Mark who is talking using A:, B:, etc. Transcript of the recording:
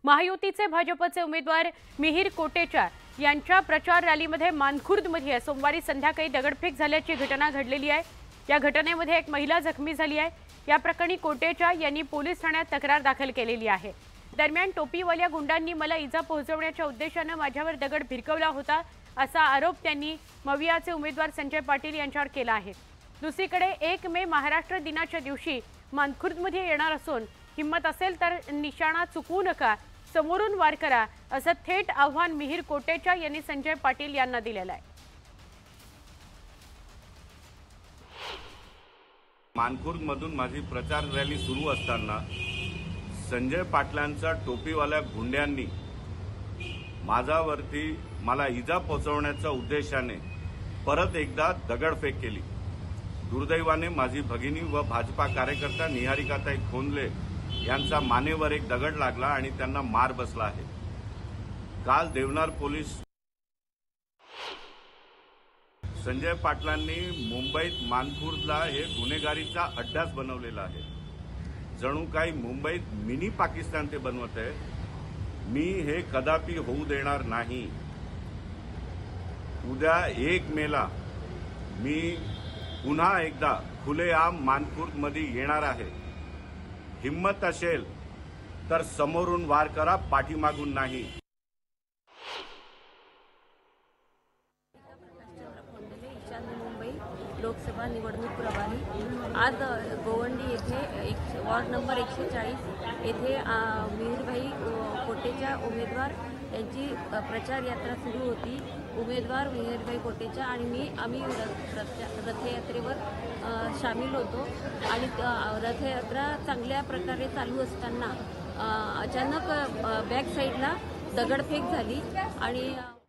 A: महायुतीचे भाजपचे उमेदवार मिहिर कोटेचा यांच्या प्रचार रॅलीमध्ये मानखुर्दमध्ये सोमवारी संध्याकाळी दगडफेक झाल्याची घटना घडलेली आहे। या घटनेमध्ये एक महिला जखमी झाली आहे। या प्रकरणी कोटेचा यांनी पोलीस ठाण्यात तक्रार दाखल केलेली आहे। दरम्यान टोपीवाल्या गुंडांनी मला इजा पोहोचवण्याच्या उद्देशाने माझ्यावर दगड भिरकवला होता असा आरोप त्यांनी मवियाचे उमेदवार संजय पाटील यांच्यावर केला आहे। दुसरीकडे 1 मे महाराष्ट्र दिनाच्या दिवशी मानखुर्दमध्ये येणार असून हिम्मत असेल तर निशाणा चुकवू नका, समोरून वार करा असं थेट आव्हान मिहिर कोटेचा यांनी संजय पाटील यांना दिलेलं आहे।
B: मानखुर्दमधून माझी प्रचार रॅली सुरू असताना संजय पाटलांच्या टोपीवाल्या गुंड्यांनी मला इजा पोहोचवण्याच्या उद्देशाने परत एकदा दगडफेक केली। दुर्दैवाने माझी भगिनी व भाजपा कार्यकर्ता निहारिकाताई खोंदले यांचा मानेवर एक दगड लागला आणि त्यांना मार बसला आहे। काल देवनार पोलीस संजय पाटलांनी मुंबईत मानखुर्दला हे गुन्हेगारीचा अड्डाच बनवलेला आहे। जणू काही मुंबईत मिनी पाकिस्तान ते बनवत आहे। मी हे कदापि होऊ देणार नाही। उद्या 1 मेला मी पुन्हा एकदा खुलेआम मानखुर्दमध्ये येणार आहे। हिम्मत असेल तर समोरून वार करा, पाठीमागून नाही।
C: मुंबई लोकसभा निवडणूक प्रभारी आज गोवंडी येथे वॉर्ड नंबर 140 येथे मिहिरभाई कोटेचा उमेदवार यांची प्रचार यात्रा सुरू होती। उमेदवार मिहिरभाई कोटेचा आणि आम्ही रथयात्रेवर सामील होतो आणि रथयात्रा चांगल्या प्रकारे चालू असताना अचानक बॅक साईडला दगडफेक झाली आणि